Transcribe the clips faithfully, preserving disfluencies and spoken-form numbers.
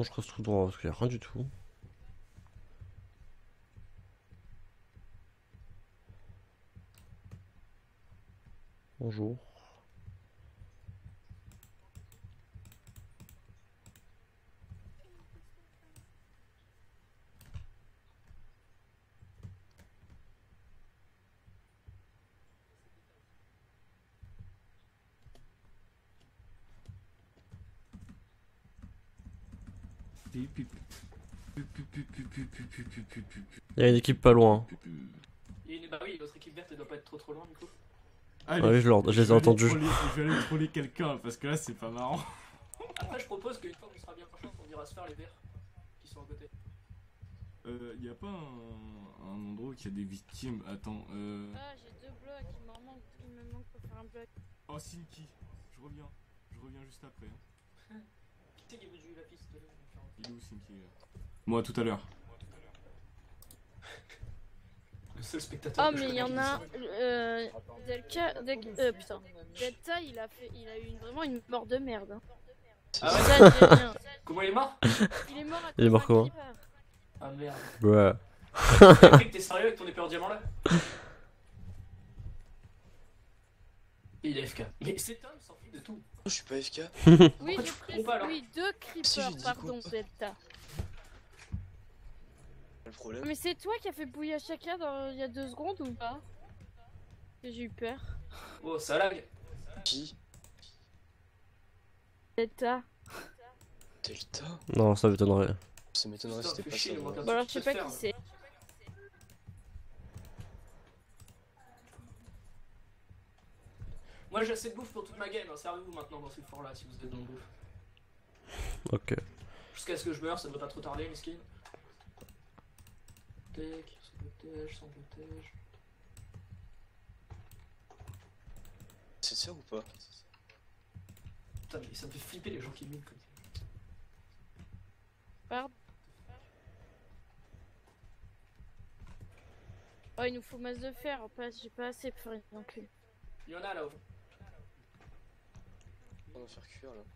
Bon, je reste tout droit parce qu'il n'y a rien du tout. Bonjour. Il y a une équipe pas loin. Il y a une... Bah oui, l'autre équipe verte elle doit pas être trop trop loin du coup. Allez, Ah oui, je, leur... je les ai entendus. Troller, je vais aller troller quelqu'un parce que là c'est pas marrant. Après, je propose qu'une fois qu'on sera bien prochain, on ira se faire les verts qui sont à côté. Euh, y a pas un, un endroit qui a des victimes? Attends, euh. Ah, j'ai deux blocs, il m'en manque, il me manque pour faire un bloc. Oh, Sinky, je reviens, je reviens juste après. Hein. Qui c'est qui veut jouer la piste? Il est où Sinky là? Moi tout à l'heure. Le seul spectateur. Oh, mais il y en a. Euh. Delta. Del... Euh, putain. Delta, il a fait. Il a eu une... vraiment une mort de merde. Hein. Ah ouais? Ça, j'ai rien. Comment il est mort? Il est mort à cause Il est mort d'un comment? creeper. Ah merde. Ouais. T'as cru que t'es sérieux avec ton épée en diamant là? Il est F K. Mais cet homme s'en fout de tout. Je suis pas F K. Oui, Pourquoi j'ai tu pris. comprends pas, alors Oui, deux Si, j'ai creepers, dit pardon, quoi Delta. Le problème. Mais c'est toi qui as fait bouillir chacun dans... il y a deux secondes ou pas? J'ai eu peur. Oh, ça lag. Qui? Delta. Delta? Non, ça m'étonnerait. Ça m'étonnerait Putain, si c'était fais pas chier, ça. le manque un Bon, alors truc je sais qui pas peut se qui faire. c'est. Moi j'ai assez de bouffe pour toute ma game, hein. Servez-vous maintenant dans ce fort là si vous êtes dans le bouffe. Ok. Jusqu'à ce que je meure, ça ne va pas trop tarder, miskin. Tech, sans protège, sans protège. C'est ça ou pas? Putain, mais ça me fait flipper les gens qui miment comme ça. Pardon. Oh, il nous faut masse de fer, en place, j'ai pas assez pour rien non plus. Il y en a là-haut. On va faire cuire là.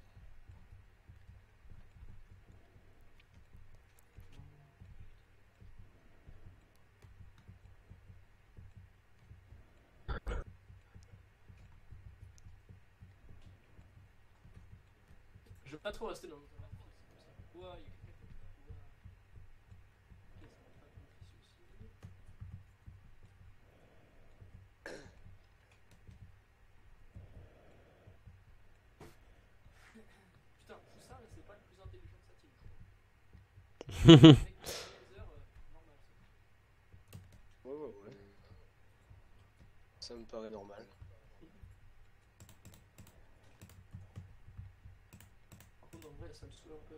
Je veux pas trop rester dans le. Ouais, il y a quelqu'un qui a fait. Ok, ça va pas être ici aussi. Putain, tout ça, c'est pas le plus intelligent de sa team, je crois. Avec les heures, euh, normal. Ouais, ouais, ouais. Ça me paraît normal. Par contre, en vrai, ça me saoule un peu.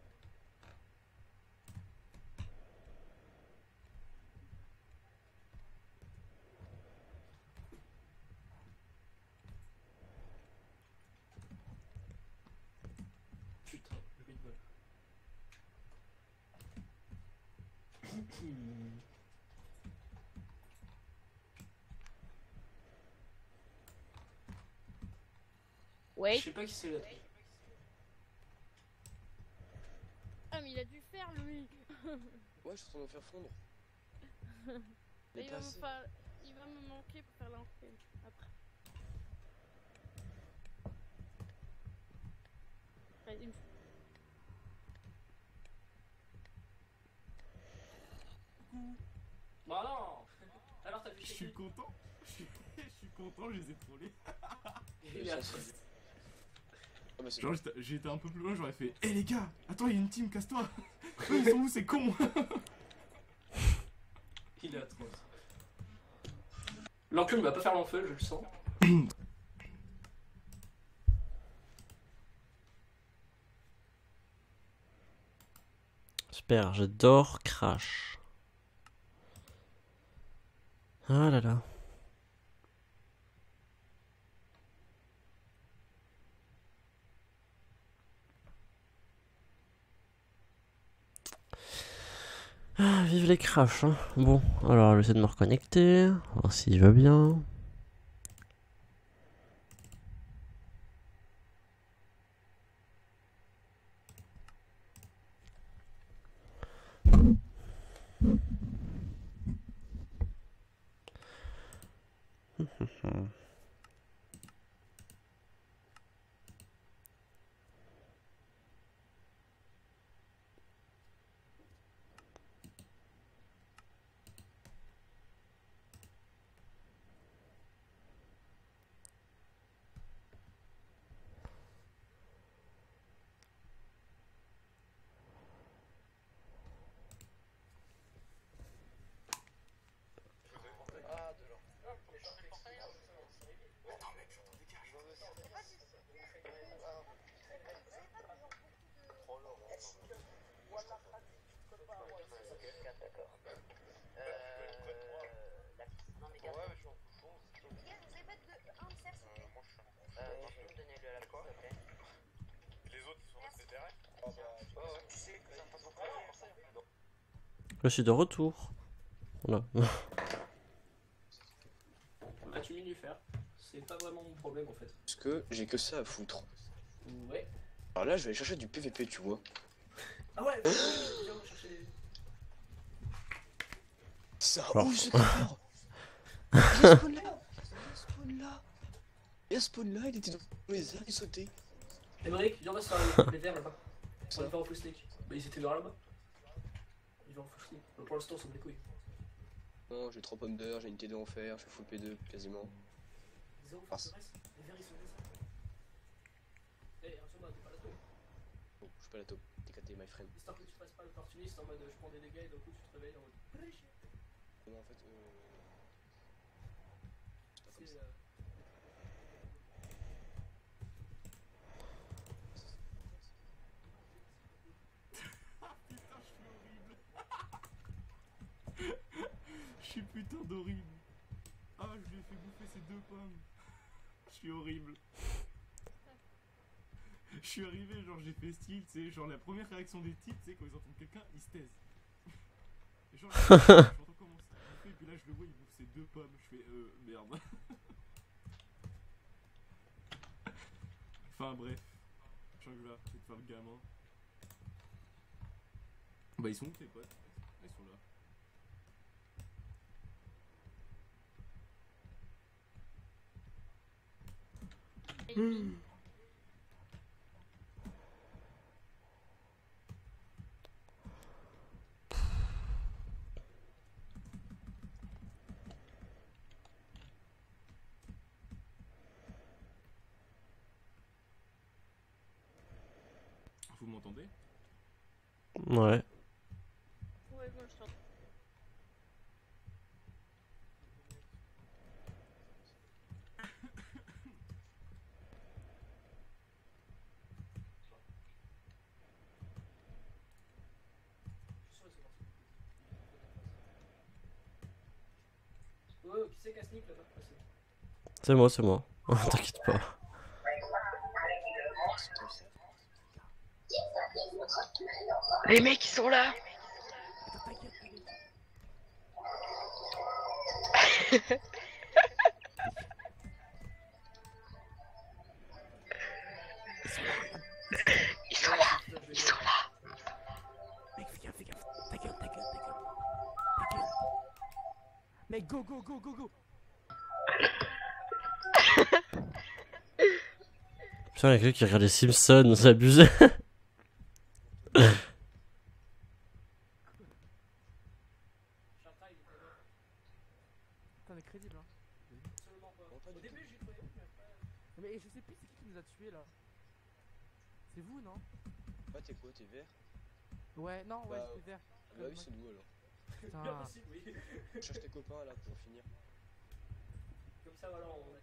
Putain, le beatball. Je Wait. sais pas qui c'est là. Ah, mais il a dû faire lui. Ouais, je suis en train de me faire fondre. Il Mais va, pas me assez. faire... il va me manquer pour faire l'entrée après. Vas-y. Bah non. Alors t'as fait Je chier suis qui? content. Je suis, je suis content, je les ai trollés. Il est à toi. Ah bah c'est Genre bon. j'étais- j'ai été un peu plus loin, j'aurais fait hé les gars, attends, il y a une team, casse-toi. Eux ils sont où, c'est con. Il est atroce. L'enclume va pas faire long feu, je le sens. Super, j'adore Crash. Ah là là. Ah, vive les Crash, hein. Bon, alors j'essaie de me reconnecter, voir s'il va bien. quatre, d'accord. Euh... La... Non mais quatre. Ouais, je suis en bouchon. Les gars, vous avez pas de un de cerf, s'il vous plaît? Euh, tu peux me donner le la quoi, s'il vous plaît? Les autres, ils sont restés derrière. Ah bah, ouais, ouais. Tu sais que ça passe en premier. Je suis de retour. Voilà. Bah, tu mets du fer. C'est pas vraiment mon problème en fait. Parce que j'ai que ça à foutre. Ouais. Alors là, je vais aller chercher du P V P, tu vois. Ah ouais, viens chercher. Ça, Alors. oh, j'ai pas peur. Il y a spawn là. Il y a spawn là. Il y a spawn là, il était dans les airs, il sautait. Émeric, viens, on va se faire les- les verres là-bas. On Ça. va les faire en full sneak. Bah, ils étaient vers là-bas. Ils vont en full sneak. Donc, pour l'instant, on s'en bat les couilles. Non, j'ai trois pommes d'heure, j'ai une T deux en fer, je suis full P deux quasiment. Zéro Ah. forteresse. Les verres, ils sont descendus. Eh, rassure-moi, t'es pas là-dessus. Bon, je suis pas la top. T K T, my friend. Histoire que tu fasses pas l'opportuniste en mode je prends des dégâts et d'un coup tu te réveilles en mode. Non, en fait, euh. C'est pas comme C'est, ça. euh, Je suis putain d'horrible. Ah, je lui ai fait bouffer ces deux pommes. Je suis horrible. Je suis arrivé, genre j'ai fait style, tu sais, genre la première réaction des types, tu sais, quand ils entendent quelqu'un, ils se taisent. Et genre, j'entends comment ça bouffer, et puis là je le vois, il bouffe ses deux pommes. Je fais, euh, merde. Enfin bref. Jungler, c'est de faire le gamin. Bah ils sont où tes potes? Ils sont là. Vous m'entendez? Ouais. Ouais, moi je t'entends. Je suis sûr qu'ils sont partis. Oh, qui c'est qui a sneak là-bas? Ah, c'est- C'est moi, c'est moi. T'inquiète pas. C'est pas ça. Les mecs, ils sont là. Ils sont là. Ils sont là. Mec, fais gaffe, fais gaffe. Ta gueule, ta gueule, ta gueule. Ta gueule. Mec, go, go, go, go, go. Putain, y'a quelqu'un qui regarde les Simpsons, c'est abusé. Charta, il était là. Putain, on est crédible, hein. Absolument pas. Non, pas Au du début, tout. j'y croyais, mais après. Mais je sais plus c'est qui qui nous a tués là. C'est vous, non? Ah, t'es quoi? T'es vert? Ouais, non, ouais, Bah, j'étais vert. Ah bah oui, c'est nous alors. Bien Putain. possible, oui. Cherche tes copains là pour finir. Comme ça, voilà, on.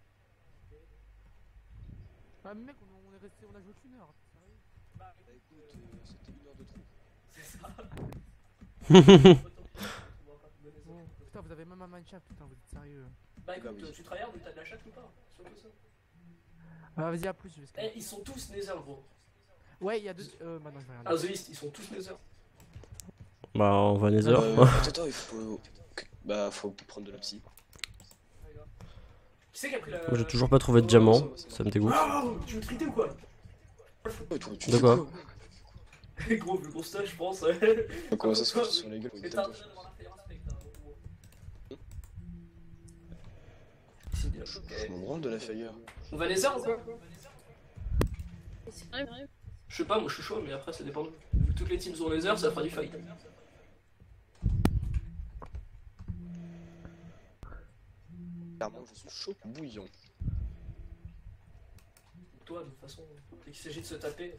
Ah, mais mec, on, on est resté, on a joué qu'une heure. Sérieux? Bah, Bah écoute, euh, c'était une heure de trop. c'est ça. Bon, putain, vous avez même un Minecraft, putain, vous êtes sérieux. Bah Eh bah écoute, oui. tu tryhard ou t'as de la chatte ou pas? Surtout ça. Ah, vas-y, à plus, je vais Eh, skip. ils sont tous Nether, gros. Ouais, il y a deux. Euh, maintenant je vais Ah, regarder. The East, ils sont tous Nether. Bah, on va Nether. Euh, attends, attends, il faut. Bah, faut prendre de la psy. Qui c'est qui a pris la. Moi, j'ai toujours pas trouvé de diamant, ça me dégoûte. Oh, tu veux triter ou quoi? Ouais, tu- tu De fais quoi? Gros, vu le constat, je pense. Comment ça se fait sur les gueules? Et t'as intérêt d'avoir l'affaire inspect, hein, gros. C'est bien. Je m'en branle de la fire. On va Nether ou quoi? C'est vrai. Je sais pas, moi je suis chaud, mais après ça dépend de. Vu que toutes les teams ont Nether, ça fera du fight. Clairement, je suis chaud bouillant. Toi, de toute façon, dès qu'il s'agit de se taper.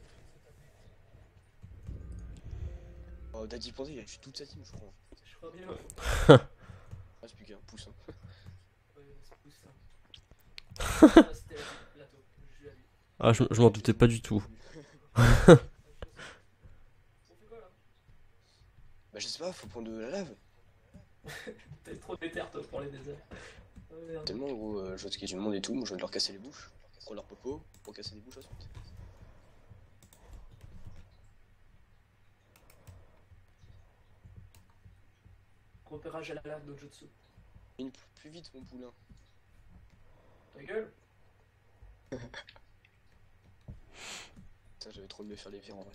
Oh, Daddy Pandé, il a tué toute sa team, je crois. Je crois bien. Ah, c'est plus qu'un pouce. Hein. Ouais, c'est plus ça. Ah, c'était la plateau, je l'ai vu. Ah, je, je m'en doutais pas du tout. On fait quoi là? Bah je sais pas, faut prendre de la lave. T'es trop déter toi pour les déserts. Oh, merde. Tellement gros, euh, je vois ce qu'il y a du monde et tout, moi je viens de leur casser les bouches. Prendre leur popo, pour casser les bouches ensuite. Repérage à la lave, no jutsu. Une plus vite mon poulain. Ta gueule. Putain, j'avais trop de me faire les vires en vrai.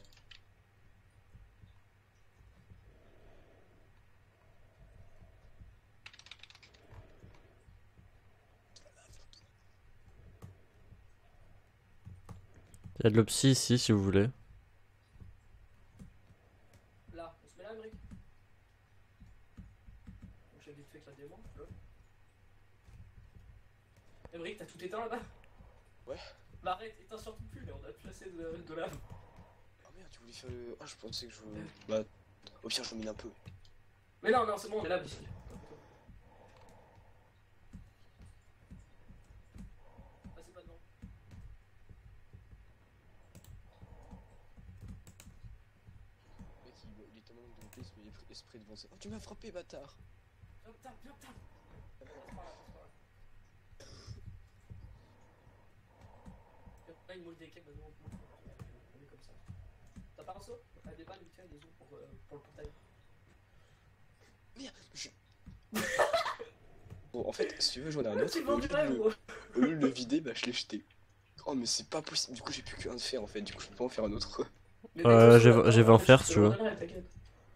Il y a de l'opsie ici si vous voulez. Là, on se met là, Emric. Donc j'ai vite fait éclater moi, lol. Emric, t'as tout éteint là-bas? Ouais. Bah arrête, éteins surtout plus, mais on a plus assez de, de lave. Ah merde, tu voulais faire le... Ah je pensais que je... Bah, au pire je mine un peu. Mais non, non, c'est bon, on est là ici. Passez pas devant. Le mec il, il est tellement de place mais il est pris esprit devant ça. Oh tu m'as frappé bâtard. Viens, putain, viens, putain. Passe par là, passe par là. Là, une moule des cakes, vas-y, on on est comme ça. T'as pas un saut? T'as des balles, vite fait, des os pour, euh, pour le portail. Merde, je... Bon en fait, si tu veux j'en ai un autre, Tu au vends lieu, du de rêve, le... gros. au lieu de le vider, bah je l'ai jeté. Oh mais c'est pas possible, du coup j'ai plus qu'un de fer en fait, du coup je peux pas en faire un autre. Mais Euh, mec, j'ai- attends, j'ai vingt je fers, te si tu veux. le donnerai, t'inquiète.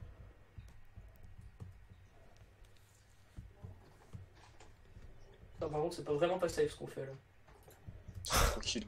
Non, par contre, c'est pas vraiment pas safe ce qu'on fait là. Tranquille.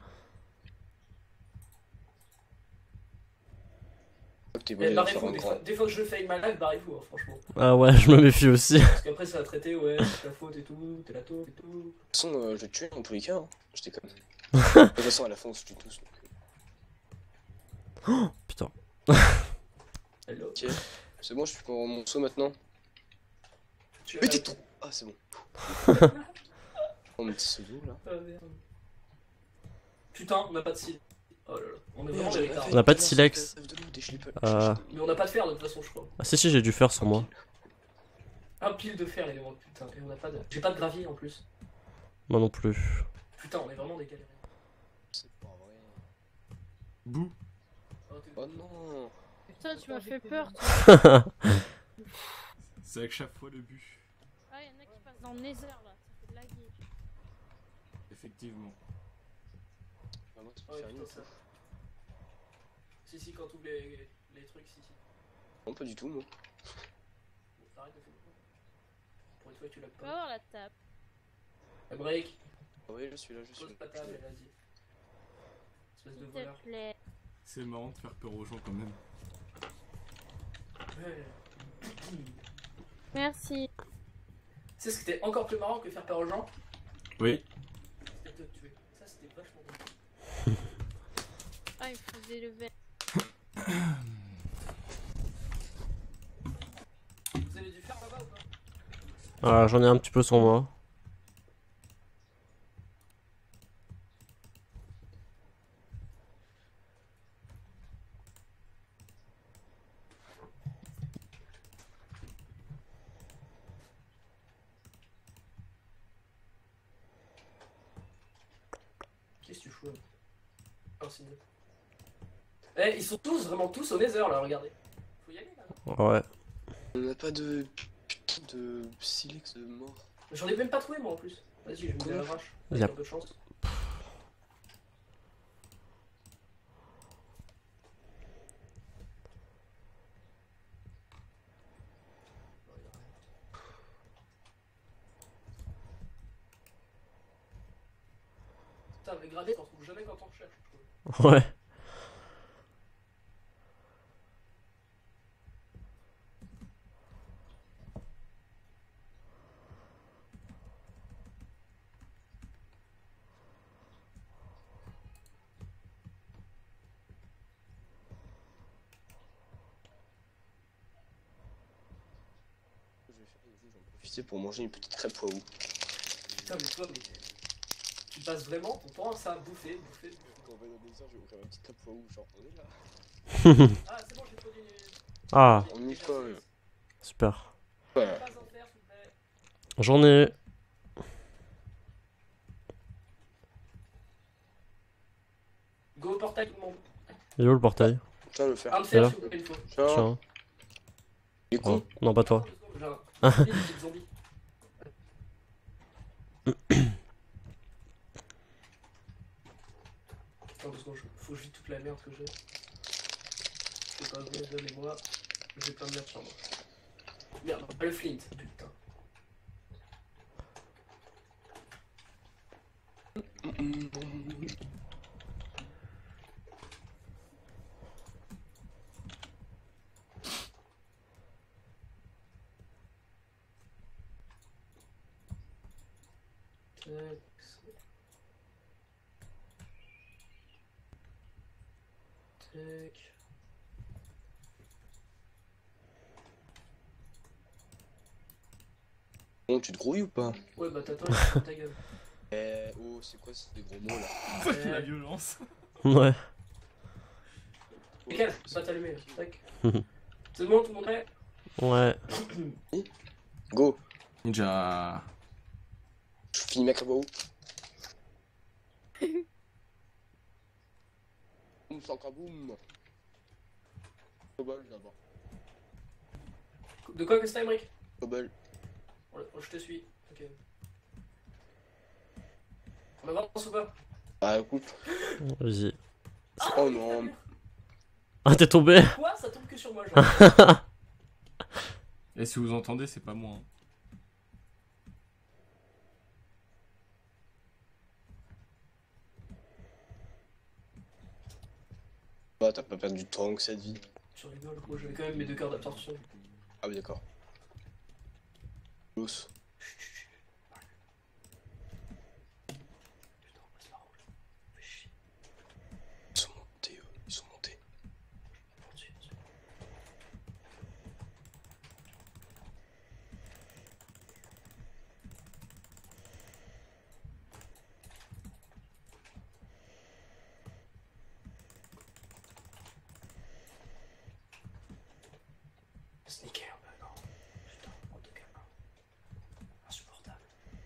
T'es Eh, bon, barrez-vous, faire un des, grand. fois, des fois que je fais ma live, barrez-vous, hein, franchement. Ah ouais, je me méfie aussi. Parce qu'après, ça va traiter, ouais, c'est ta faute et tout, t'es la taupe et tout. De toute façon, euh, je vais te tuer dans tous les cas, hein. Je déconne. De toute façon, à la fin, on se tue tous. Donc... Putain. Hello. Ok, c'est bon, je peux prendre mon saut maintenant. Tu Mais as- t'es trop. Ah, c'est bon. Je prends mon petit seau d'eau là. Ah, merde. Putain, on a pas de cil. Oh là là, on est vraiment Merde, des j'avais retards. On a pas de fait silex. de l'eau, des schlippers. Euh. Mais on a pas de fer de toute façon, je crois. Ah si si, j'ai dû faire sur moi. Un pile de fer, les gars, putain, et on a pas de. J'ai pas de gravier en plus. Moi non plus. Putain, on est vraiment des galériens. C'est pas vrai. Bouh. Oh, t'es- Oh non. Putain, tu m'as fait peur, toi. C'est avec chaque fois le but. Ah, y'en a qui passent dans le nether là, ça fait de laguer. Effectivement. Bah, moi, tu Ah peux ouais, faire une putain, ça. fois. Si, si, quand t'ouvres les, les trucs, si, si. Non, pas du tout, moi. Bon, arrête de faire le coup. Pour une fois que tu l'as Tu vas pas. voir la table. La break, Ah ouais, je suis là, je suis pose là. ta table et vas-y. Espèce de S'il voleur. te plaît. C'est marrant de faire peur aux gens quand même. Ouais. Merci. Tu sais ce qui était encore plus marrant que faire peur aux gens? Oui. C'était de te tuer. Ça, c'était vachement bon. Ah, il faut des levels. Vous avez du fer là-bas ou pas? Ah, j'en ai un petit peu sur moi. Qu'est-ce que tu fous là? Oh, c'est net. Eh, ils sont tous, vraiment tous au nether là, regardez. Faut y aller là. non Ouais. On n'a pas de. Putain de silex de mort. J'en ai même pas trouvé moi en plus. Vas-y, je vais me la vache. Avec Yep. un peu de chance. Putain, mais gradé, t'en trouves jamais quand on recherche, je trouve. Ouais. Je vais faire du coup, j'en profiter pour manger une petite crêpe poids. Putain, mais toi, mais. Tu passes vraiment ton temps à ça, bouffer, bouffer, bouffer. Quand on va dans des heures, je vais ouvrir ma petite crêpe poids. Genre, on est là. Ah, c'est bon, j'ai produit. Ah. On y est pas, là. Super. Ouais. Pas en faire, s'il vous plaît. J'en ai. Go au portail, tout le monde. Il est où le portail? Tiens, le faire. Un de fer, Là. s'il vous plaît, il faut. Tiens. Tiens. Il est Oh. con. Non, pas toi. J'ai un zombie, des petits zombies. Attends deux secondes, faut que je vide toute la merde que j'ai. Je sais pas où, donnez-moi. J'ai plein de merde sur moi. Merde, pas le flint, putain. Tac. Tac. Bon, tu te grouilles ou pas? Ouais, bah t'attends, il faut ta gueule. Eh, oh, c'est quoi ces gros mots là? C'est la violence. Ouais. Nickel, ça va t'allumer. Tac. C'est bon, tout le monde prêt? Ouais. Go. Ninja. Je finis ma crème. Boum, sans boum. Cobble d'abord. De quoi que c'est, Emric? Cobble. Je te suis. Ok. On avance ou pas? Ah, écoute. Vas-y. Oh non. Ah, t'es tombé? Quoi? Ça tombe que sur moi, genre. Et si vous entendez, c'est pas moi. hein. Bah, t'as pas perdu de temps que cette vie. Je rigole, gros, j'avais quand même mes deux cœurs d'absorption. Ah, oui, d'accord. Los. Putain, on passe par où là? Fais chier. Ils sont montés, eux. Ils sont montés. Mon Dieu, mon Dieu. Sneaker un peu, non? Putain, en tout cas, insupportable.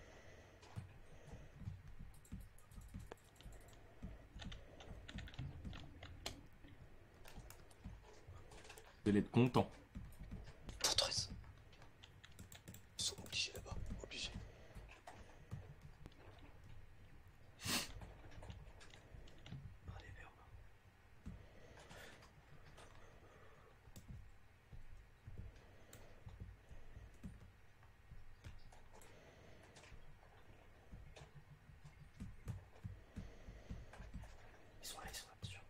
Vous allez être content. Forteresse. Ils sont obligés là-bas. Obligés. Ah, des verbes. Ils sont là, ils sont là, bien sûr.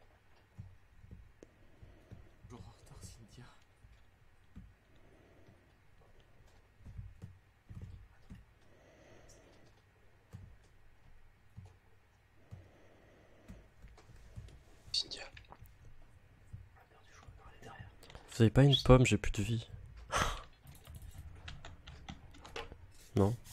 Genre en retard, Cynthia. Cynthia. On a perdu, je crois, elle est derrière. Vous avez pas une pomme, j'ai plus de vie. Non.